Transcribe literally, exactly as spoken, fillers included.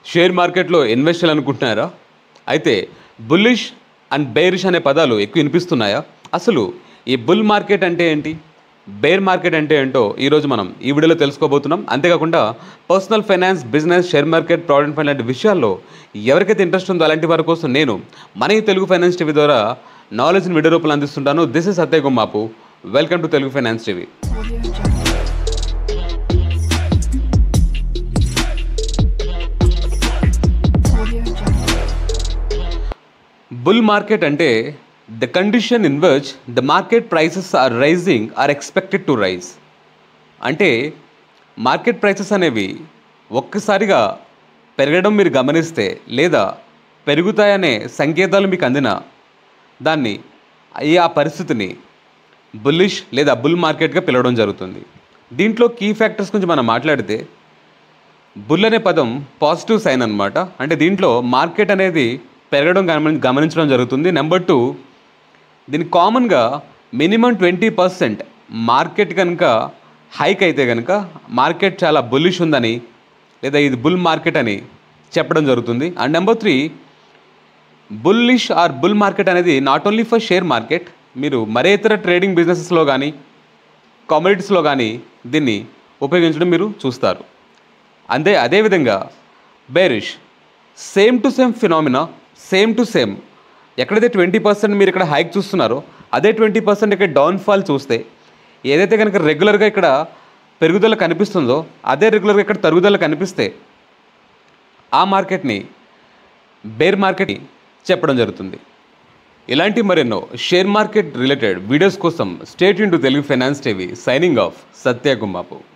Share మార్కెట్లో invest చేయాలనుకుంటున్నారా? అయితే బుల్లిష్ అండ్ బేరిష్ అనే పదాలు ఎక్కువ వినిపిస్తున్నాయా? అసలు ఈ బుల్ మార్కెట్ అంటే ఏంటి, బేర్ మార్కెట్ అంటే ఏంటో ఈరోజు మనం ఈ వీడియోలో తెలుసుకోబోతున్నాం. అంతేకాకుండా personal finance, business, share market, provident fund లాంటి విషయాల్లో ఎవరికైతే ఇంట్రెస్ట్ ఉందో అలాంటి వారి కోసం నేను మన ఈ తెలుగు ఫైనాన్స్ టీవీ ద్వారా నాలెడ్జ్ని వీడియో రూపంలో అందిస్తుంటాను. This is Satya Gummapu. Welcome to Telugu finance TV. Bull market అంటే the condition in which the market prices are rising or expected to rise. అంటే మార్కెట్ ప్రైసెస్ అనేవి ఒక్కసారిగా పెరగడం మీరు గమనిస్తే లేదా పెరుగుతాయనే సంకేతాలు మీకు అందిన దాన్ని ఈ ఆ పరిస్థితిని బుల్లిష్ లేదా బుల్ మార్కెట్గా పిలవడం జరుగుతుంది. దీంట్లో కీ ఫ్యాక్టర్స్ గురించి మనం మాట్లాడితే బుల్ అనే పదం పాజిటివ్ సైన్ అన్నమాట. అంటే దీంట్లో మార్కెట్ అనేది పెరగడం గమని గమనించడం జరుగుతుంది. నెంబర్ టూ, దీనికి కామన్గా మినిమం ట్వంటీ పర్సెంట్ మార్కెట్ కనుక హైక్ అయితే కనుక మార్కెట్ చాలా బుల్లిష్ ఉందని లేదా ఇది బుల్ మార్కెట్ అని చెప్పడం జరుగుతుంది. And number three, bullish or bull market అనేది not only for share market, మీరు మరే ఇతర ట్రేడింగ్ బిజినెసెస్లో కానీ కమోడిటీస్లో కానీ దీన్ని ఉపయోగించడం మీరు చూస్తారు. అంతే అదేవిధంగా bearish, same to same phenomena, same to same ఎక్కడైతే ట్వంటీ పర్సెంట్ మీరు ఇక్కడ హైక్ చూస్తున్నారో అదే ట్వంటీ పర్సెంట్ ఇక్కడ డౌన్ఫాల్ చూస్తే, ఏదైతే కనుక రెగ్యులర్గా ఇక్కడ పెరుగుదల కనిపిస్తుందో అదే రెగ్యులర్గా ఇక్కడ తరుగుదల కనిపిస్తే ఆ మార్కెట్ని బేర్ మార్కెట్ చెప్పడం జరుగుతుంది. ఇలాంటి మరెన్నో షేర్ మార్కెట్ రిలేటెడ్ వీడియోస్ కోసం stay tune to Telugu finance TV. Signing off, Satya Gummapu.